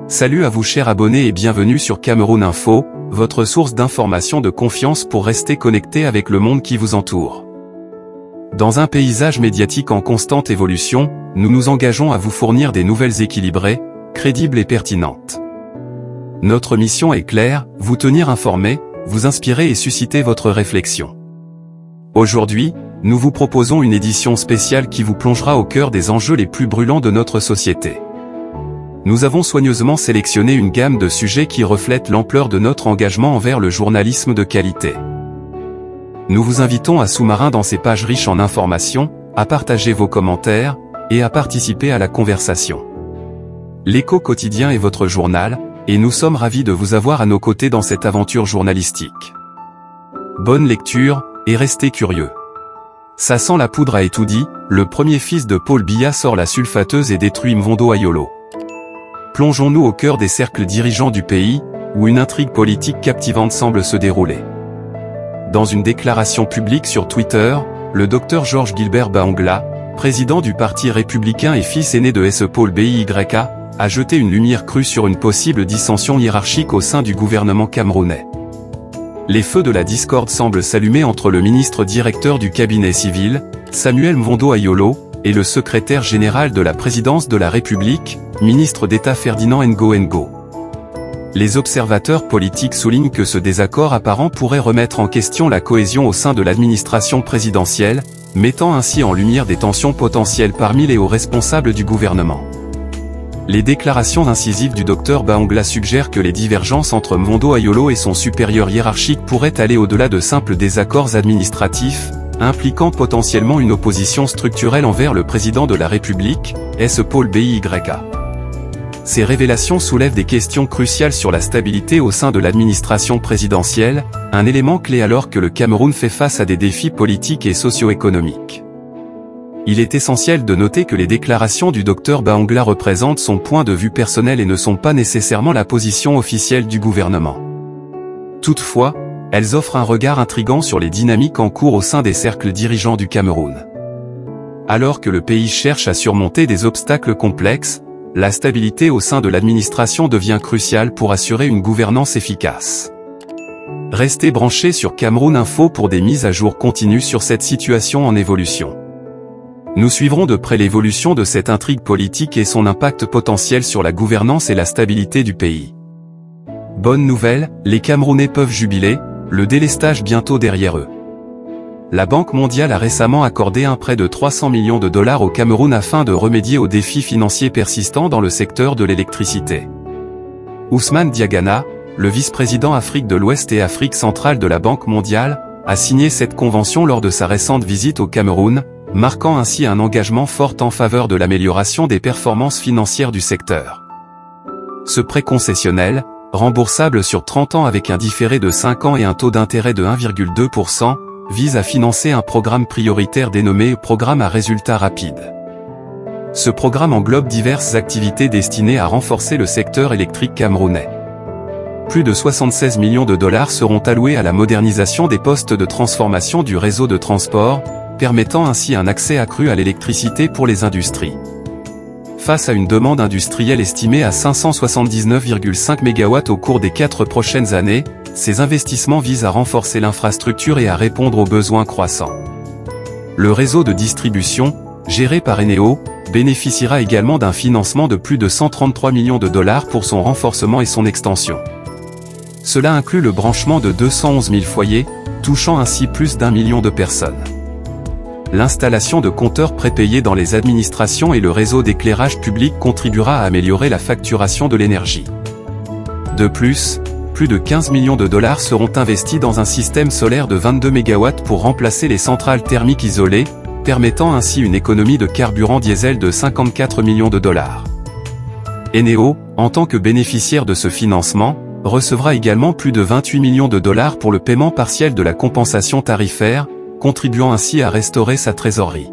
Salut à vous chers abonnés et bienvenue sur Cameroun Info, votre source d'information de confiance pour rester connecté avec le monde qui vous entoure. Dans un paysage médiatique en constante évolution, nous nous engageons à vous fournir des nouvelles équilibrées, crédibles et pertinentes. Notre mission est claire, vous tenir informé, vous inspirer et susciter votre réflexion. Aujourd'hui, nous vous proposons une édition spéciale qui vous plongera au cœur des enjeux les plus brûlants de notre société. Nous avons soigneusement sélectionné une gamme de sujets qui reflètent l'ampleur de notre engagement envers le journalisme de qualité. Nous vous invitons à sous-marin dans ces pages riches en informations, à partager vos commentaires, et à participer à la conversation. L'Écho quotidien est votre journal, et nous sommes ravis de vous avoir à nos côtés dans cette aventure journalistique. Bonne lecture, et restez curieux. Ça sent la poudre à Etoudi, le premier fils de Paul Biya sort la sulfateuse et détruit Mvondo Ayolo. Plongeons-nous au cœur des cercles dirigeants du pays, où une intrigue politique captivante semble se dérouler. Dans une déclaration publique sur Twitter, le Dr Georges Gilbert Bahongla, président du Parti républicain et fils aîné de S. Paul Biya, a jeté une lumière crue sur une possible dissension hiérarchique au sein du gouvernement camerounais. Les feux de la discorde semblent s'allumer entre le ministre directeur du cabinet civil, Samuel Mvondo Ayolo, et le secrétaire général de la présidence de la République, ministre d'État Ferdinand Ngo. Les observateurs politiques soulignent que ce désaccord apparent pourrait remettre en question la cohésion au sein de l'administration présidentielle, mettant ainsi en lumière des tensions potentielles parmi les hauts responsables du gouvernement. Les déclarations incisives du Dr Bahongla suggèrent que les divergences entre Mvondo Ayolo et son supérieur hiérarchique pourraient aller au-delà de simples désaccords administratifs, impliquant potentiellement une opposition structurelle envers le président de la République, S. Paul Biya. Ces révélations soulèvent des questions cruciales sur la stabilité au sein de l'administration présidentielle, un élément clé alors que le Cameroun fait face à des défis politiques et socio-économiques. Il est essentiel de noter que les déclarations du Dr Bahongla représentent son point de vue personnel et ne sont pas nécessairement la position officielle du gouvernement. Toutefois, elles offrent un regard intrigant sur les dynamiques en cours au sein des cercles dirigeants du Cameroun. Alors que le pays cherche à surmonter des obstacles complexes, la stabilité au sein de l'administration devient cruciale pour assurer une gouvernance efficace. Restez branchés sur Cameroun Info pour des mises à jour continues sur cette situation en évolution. Nous suivrons de près l'évolution de cette intrigue politique et son impact potentiel sur la gouvernance et la stabilité du pays. Bonne nouvelle, les Camerounais peuvent jubiler, le délestage bientôt derrière eux. La Banque mondiale a récemment accordé un prêt de 300 millions de dollars au Cameroun afin de remédier aux défis financiers persistants dans le secteur de l'électricité. Ousmane Diagana, le vice-président Afrique de l'Ouest et Afrique centrale de la Banque mondiale, a signé cette convention lors de sa récente visite au Cameroun, marquant ainsi un engagement fort en faveur de l'amélioration des performances financières du secteur. Ce prêt concessionnel, remboursable sur 30 ans avec un différé de 5 ans et un taux d'intérêt de 1,2%, vise à financer un programme prioritaire dénommé Programme à résultats rapides. Ce programme englobe diverses activités destinées à renforcer le secteur électrique camerounais. Plus de 76 millions de dollars seront alloués à la modernisation des postes de transformation du réseau de transport, permettant ainsi un accès accru à l'électricité pour les industries. Face à une demande industrielle estimée à 579,5 MW au cours des 4 prochaines années, ces investissements visent à renforcer l'infrastructure et à répondre aux besoins croissants. Le réseau de distribution, géré par Eneo, bénéficiera également d'un financement de plus de 133 millions de dollars pour son renforcement et son extension. Cela inclut le branchement de 211 000 foyers, touchant ainsi plus d'1 million de personnes. L'installation de compteurs prépayés dans les administrations et le réseau d'éclairage public contribuera à améliorer la facturation de l'énergie. De plus de 15 millions de dollars seront investis dans un système solaire de 22 MW pour remplacer les centrales thermiques isolées, permettant ainsi une économie de carburant diesel de 54 millions de dollars. Eneo, en tant que bénéficiaire de ce financement, recevra également plus de 28 millions de dollars pour le paiement partiel de la compensation tarifaire, contribuant ainsi à restaurer sa trésorerie.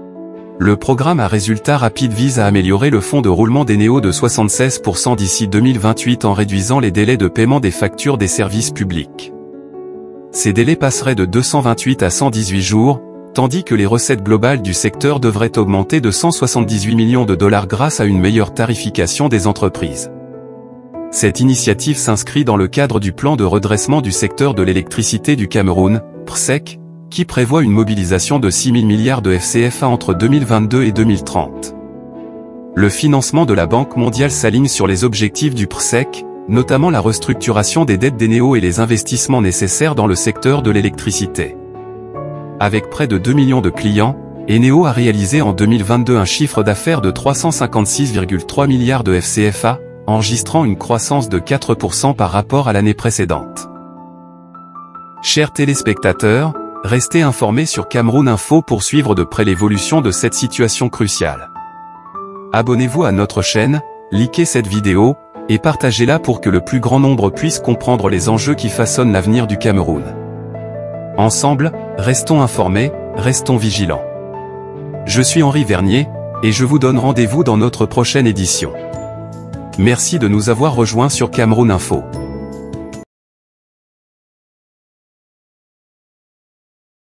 Le programme à résultats rapides vise à améliorer le fonds de roulement d'Eneo de 76% d'ici 2028 en réduisant les délais de paiement des factures des services publics. Ces délais passeraient de 228 à 118 jours, tandis que les recettes globales du secteur devraient augmenter de 178 millions de dollars grâce à une meilleure tarification des entreprises. Cette initiative s'inscrit dans le cadre du plan de redressement du secteur de l'électricité du Cameroun, PRSEC, qui prévoit une mobilisation de 6 000 milliards de FCFA entre 2022 et 2030. Le financement de la Banque mondiale s'aligne sur les objectifs du PRSEC, notamment la restructuration des dettes d'Eneo et les investissements nécessaires dans le secteur de l'électricité. Avec près de 2 millions de clients, Eneo a réalisé en 2022 un chiffre d'affaires de 356,3 milliards de FCFA, enregistrant une croissance de 4% par rapport à l'année précédente. Chers téléspectateurs, restez informés sur Cameroun Info pour suivre de près l'évolution de cette situation cruciale. Abonnez-vous à notre chaîne, likez cette vidéo, et partagez-la pour que le plus grand nombre puisse comprendre les enjeux qui façonnent l'avenir du Cameroun. Ensemble, restons informés, restons vigilants. Je suis Henri Vernier, et je vous donne rendez-vous dans notre prochaine édition. Merci de nous avoir rejoints sur Cameroun Info.